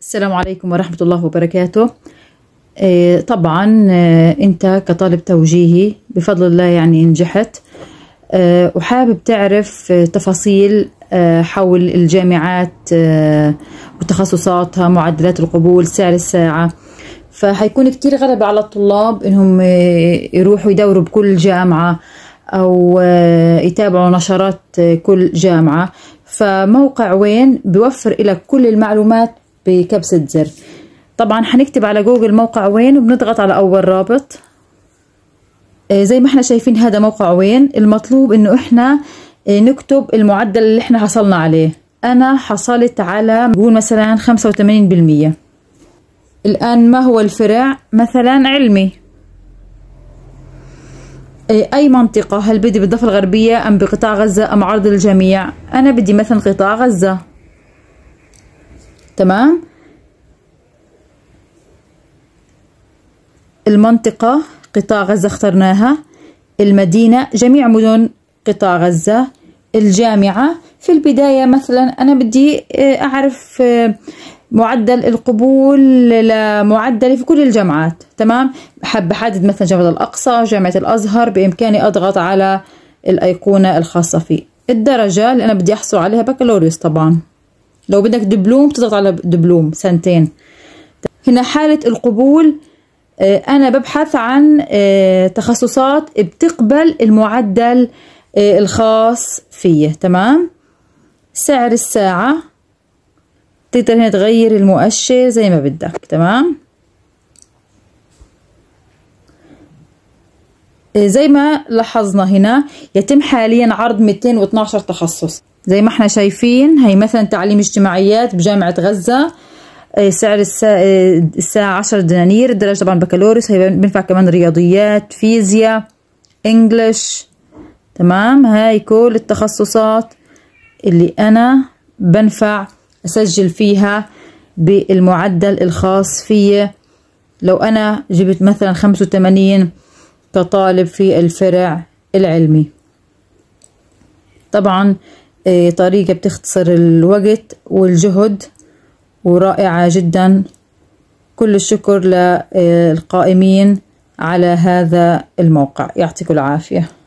السلام عليكم ورحمة الله وبركاته. طبعا انت كطالب توجيهي بفضل الله يعني نجحت، وحابب تعرف تفاصيل حول الجامعات وتخصصاتها، معدلات القبول، سعر الساعة. فحيكون كتير غلبة على الطلاب انهم يروحوا يدوروا بكل جامعة او يتابعوا نشرات كل جامعة. فموقع وين بيوفر لك كل المعلومات بكبسة زر. طبعا حنكتب على جوجل موقع وين وبنضغط على اول رابط. زي ما احنا شايفين هذا موقع وين. المطلوب انه احنا نكتب المعدل اللي احنا حصلنا عليه. انا حصلت على نقول مثلا 85%. الان ما هو الفرع؟ مثلا علمي. اي منطقة؟ هل بدي بالضفة الغربية ام بقطاع غزة ام عرض الجميع؟ انا بدي مثلا قطاع غزة. تمام. المنطقة قطاع غزة اخترناها. المدينة جميع مدن قطاع غزة. الجامعة في البداية مثلا أنا بدي أعرف معدل القبول لمعدلي في كل الجامعات. تمام. حابة أحدد مثلا جامعة الأقصى، جامعة الأزهر، بإمكاني أضغط على الأيقونة الخاصة فيه. الدرجة اللي أنا بدي أحصل عليها بكالوريوس. طبعا لو بدك دبلوم تضغط على دبلوم 2 سنين. هنا حالة القبول، أنا ببحث عن تخصصات بتقبل المعدل الخاص فيه. تمام. سعر الساعة تقدر هنا تغير المؤشر زي ما بدك. تمام. زي ما لاحظنا هنا يتم حاليا عرض 212 تخصص زي ما احنا شايفين. هي مثلا تعليم اجتماعيات بجامعة غزة، سعر الساعة 10 دنانير. الدرجة طبعا بكالوريوس. هي بينفع كمان رياضيات، فيزياء، انجلش. تمام. هاي كل التخصصات اللي انا بنفع اسجل فيها بالمعدل الخاص فيي. لو انا جبت مثلا 85 كطالب في الفرع العلمي. طبعا طريقة بتختصر الوقت والجهد ورائعة جدا. كل الشكر للقائمين على هذا الموقع. يعطيكم العافية.